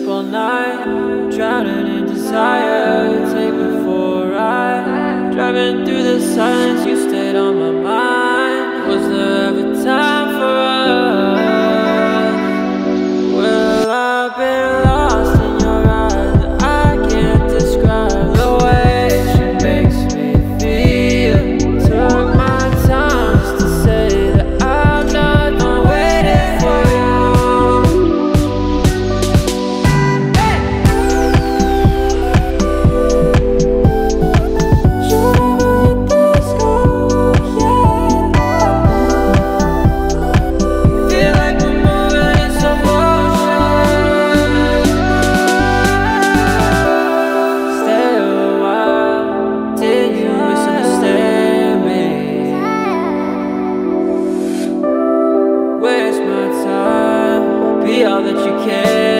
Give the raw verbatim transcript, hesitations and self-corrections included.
all night, drowning in desire. Take me for a ride, driving through the silence. You stayed on my mind. Was there ever time for us? Well, I've been lost in your eyes. I can't describe the way she makes me feel. Took my time just to say that I'm not done waiting for you. Be all that you can.